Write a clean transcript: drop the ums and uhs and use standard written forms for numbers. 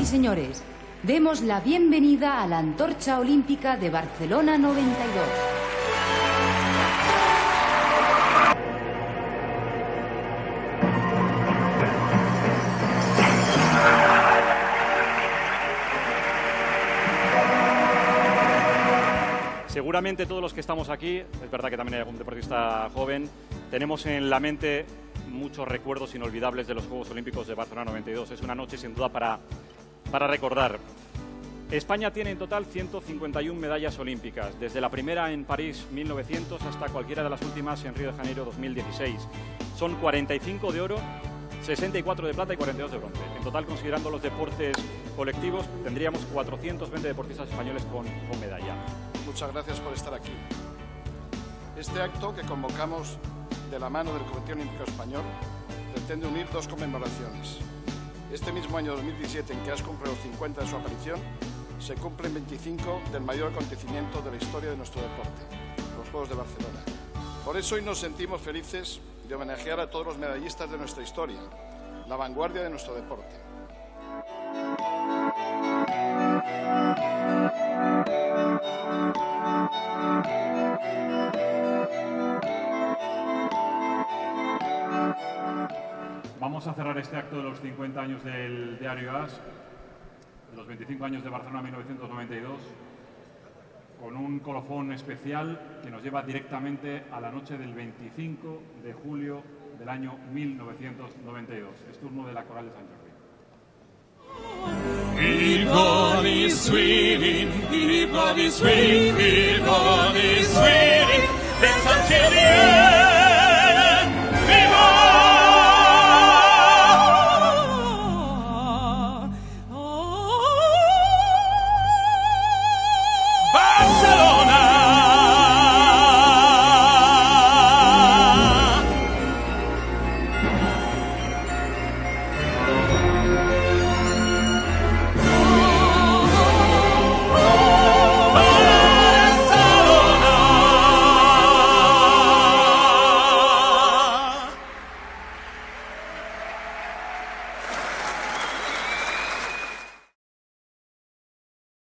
señores, demos la bienvenida a la Antorcha Olímpica de Barcelona 92. Seguramente todos los que estamos aquí, es verdad que también hay algún deportista joven, tenemos en la mente muchos recuerdos inolvidables de los Juegos Olímpicos de Barcelona 92. Es una noche sin duda para recordar. España tiene en total 151 medallas olímpicas, desde la primera en París 1900 hasta cualquiera de las últimas en Río de Janeiro 2016. Son 45 de oro, 64 de plata y 42 de bronce. En total, considerando los deportes colectivos, tendríamos 420 deportistas españoles con medalla. Muchas gracias por estar aquí. Este acto que convocamos de la mano del Comité Olímpico Español pretende unir dos conmemoraciones. Este mismo año 2017, en que has cumplido los 50 de su aparición, se cumplen 25 del mayor acontecimiento de la historia de nuestro deporte, los Juegos de Barcelona. Por eso hoy nos sentimos felices de homenajear a todos los medallistas de nuestra historia, la vanguardia de nuestro deporte. Vamos a cerrar este acto de los 50 años del diario AS, de los 25 años de Barcelona 1992, con un colofón especial que nos lleva directamente a la noche del 25 de julio del año 1992. Es turno de la Coral de Sant Jordi. Everybody's sweating, everybody's sweating, everybody's sweating, dance until the end.